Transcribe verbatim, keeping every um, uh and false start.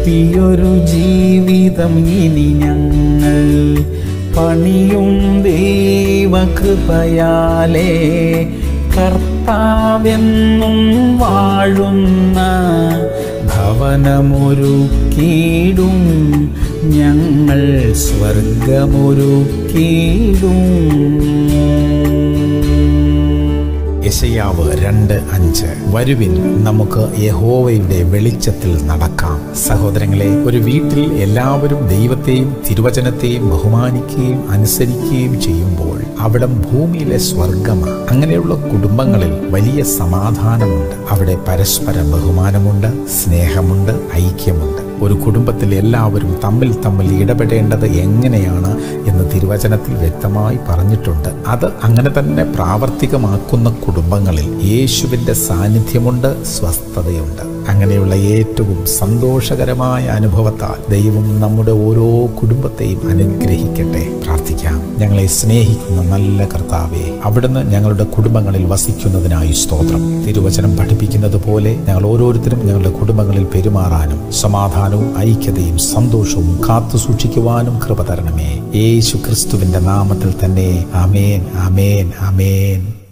പുതിയൊരു ജീവിതം ഇനി ഞങ്ങൾ പണിയും ദൈവകൃപയാലേ. കർത്താവെന്നും വാഴുന്ന ഭവനമൊരുക്കിയിടും ഞങ്ങൾ, സ്വർഗമൊരുക്കിയിടും. യെശയ്യാവ് രണ്ട് അഞ്ച്. വരുവിൻ, നമുക്ക് യഹോവയുടെ വെളിച്ചത്തിൽ നടക്കാം. സഹോദരങ്ങളെ, ഒരു വീട്ടിൽ എല്ലാവരും ദൈവത്തെയും തിരുവചനത്തെയും ബഹുമാനിക്കുകയും അനുസരിക്കുകയും ചെയ്യുമ്പോൾ അവിടം ഭൂമിയിലെ സ്വർഗമാണ്. അങ്ങനെയുള്ള കുടുംബങ്ങളിൽ വലിയ സമാധാനമുണ്ട്. അവിടെ പരസ്പര ബഹുമാനമുണ്ട്, സ്നേഹമുണ്ട്, ഐക്യമുണ്ട്. ഒരു കുടുംബത്തിൽ എല്ലാവരും തമ്മിൽ തമ്മിൽ ഇടപെടേണ്ടത് എങ്ങനെയാണ് എന്ന് തിരുവചനത്തിൽ വ്യക്തമായി പറഞ്ഞിട്ടുണ്ട്. അത് അങ്ങനെ തന്നെ പ്രാവർത്തികമാക്കുന്ന കുടുംബങ്ങളിൽ യേശുവിൻ്റെ സാന്നിധ്യമുണ്ട്, സ്വസ്ഥതയുണ്ട്. അങ്ങനെയുള്ള ഏറ്റവും സന്തോഷകരമായ അനുഭവത്താൽ ദൈവം നമ്മുടെ ഓരോ കുടുംബത്തെയും അനുഗ്രഹിക്കട്ടെ. പ്രാർത്ഥിക്കാം. ഞങ്ങളെ സ്നേഹിക്കുന്ന നല്ല കർത്താവേ, അവിടുന്ന് ഞങ്ങളുടെ കുടുംബങ്ങളിൽ വസിക്കുന്നതിനായി സ്തോത്രം. തിരുവചനം പഠിപ്പിക്കുന്നത് പോലെ ഞങ്ങൾ ഓരോരുത്തരും ഞങ്ങളുടെ കുടുംബങ്ങളിൽ പെരുമാറാനും സമാധാനവും ഐക്യതയും സന്തോഷവും കാത്തു സൂക്ഷിക്കുവാനും കൃപ തരണമേ. യേശു ക്രിസ്തുവിന്റെ നാമത്തിൽ തന്നെ. ആമേൻ, ആമേൻ, ആമേൻ.